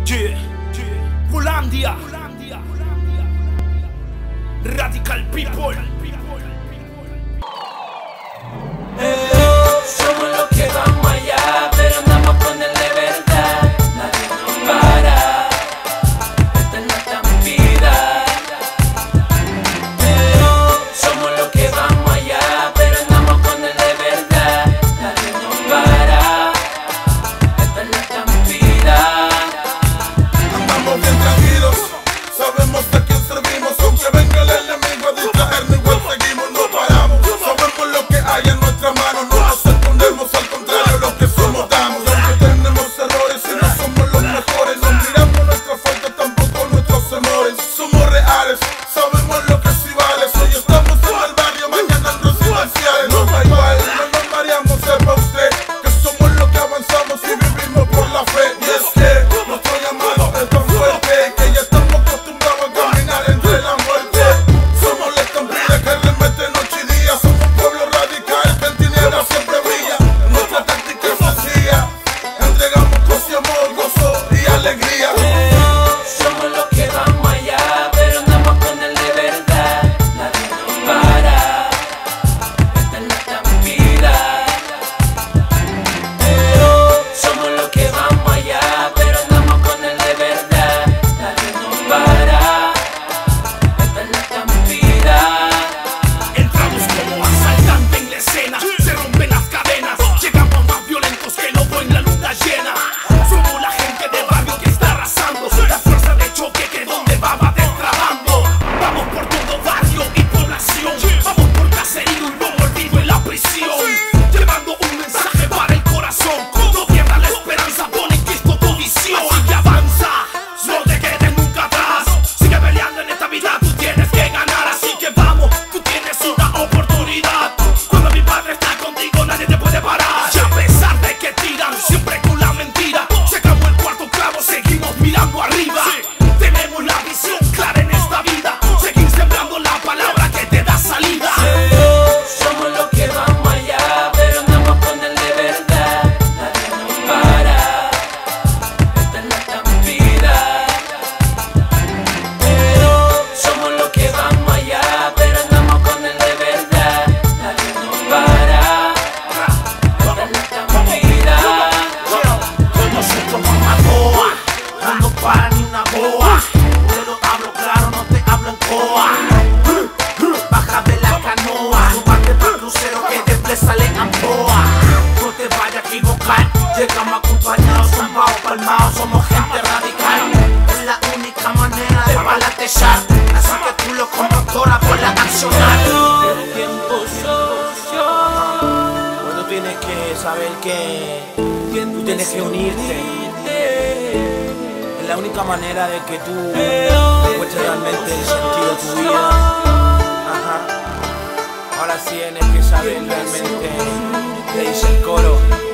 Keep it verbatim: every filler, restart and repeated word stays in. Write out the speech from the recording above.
Yeah, yeah. Bulandia, Radical People. Eh, somos los que vamos allá, pero andamos con el de verdad. Nadie nos para, esta es nuestra vida. Eh, somos los que vamos allá, pero andamos con el de verdad. Nadie nos para, esta es nuestra vida. Andamos bien tranquilos, sabemos a quién servimos. Aunque venga el enemigo a distraernos, igual seguimos, no paramos. Sabemos lo que hay en nuestra mano, no nos escondemos, al contrario, lo que somos damos. Aunque tenemos errores y no somos los mejores, no miramos nuestra falta, tampoco nuestros temores. Somos reales, sabemos lo que sí vale. Hoy estamos en el barrio, mañana en residenciales. No da igual, no nos variamos, sepa usted que somos los que avanzamos y vivimos por la fe. Y es que nuestro llamado es tan fuerte que ya estamos acostumbrados a caminar entre la muerte. Somos la estampida que remete noche y día. Somos un pueblo radical que en tinieblas siempre brilla. Nuestra táctica es sencilla, entregamos paz y amor, gozo y alegría. Somos los que vamos allá, pero andamos con el de verdad. Nadie nos para, esta es nuestra vida. Somos los que vamos allá, pero andamos con el de verdad. Nadie nos para, esta es nuestra vida. Entramos como asaltante en la escena, se rompen las cadenas, llegamos más violentos que lobo en la luna llena. Somos la gente de barrio que está arrasando, la fuerza de choque que donde va va destrabando. Vamos por todo barrio y población, vamos por caserío y no olvido en la prisión, llevando un mensaje para el corazón. No pierdas la esperanza, pon en Cristo tu visión. Así que avanza, no te quedes nunca atrás, sigue peleando en esta vida, tú tienes que ganar. Así que vamos, tú tienes una oportunidad. Cuando mi padre está contigo nadie te puede parar. Y a pesar de que tiran siempre con la mentira, sacamos el cuarto clavo, seguimos mirando arriba. Tenemos la visión clara en esta vida, seguir sembrando la palabra que te da salida. Somos los que vamos allá, pero andamos con el de verdad. Nadie nos para, esta es nuestra vida. Somos los que vamos allá, pero andamos con el de verdad. Nadie nos para, esta es nuestra vida. Con nosotros vamos a toa, no nos para ni una boa. Te lo hablo claro, no te hablo en coa. Baja de la canoa, súbate pa'l crucero que después sale Ampoa. No te vayas a equivocar, llegamos acompañados, zumbados, palmados, somos gente radical. Es la única manera de balatechar, así que tú lo conductora por la accionar. El tiempo socio. Bueno, tú tienes que saber que tú tienes que unirte. Es la única manera de que tú encuentres realmente el sentido de tu vida. Ajá. Ahora sí tienes que saber realmente, te dice el coro.